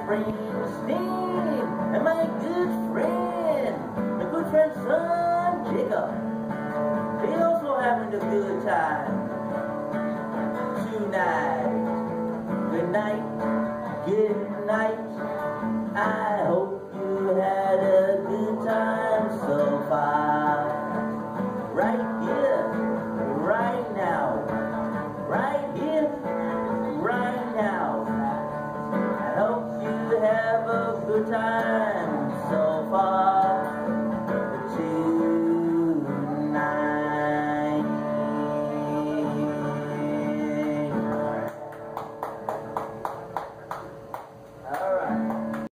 Springsteen and my good friend son Jacob. He also having a good time tonight. Good night, good night. I hope you had a good time so far. Right here, right now, right here, right now. I hope you have a good time so far.